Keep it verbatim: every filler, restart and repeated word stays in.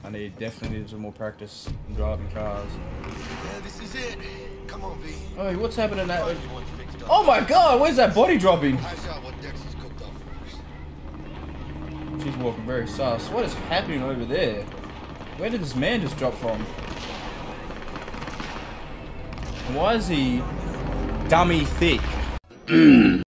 I need definitely need some more practice in driving cars. Yeah, this is it. Come on, V. Oh, what's happening now? Oh my God, where's that body dropping? She's walking very sus. What is happening over there? Where did this man just drop from? Why is he dummy thick?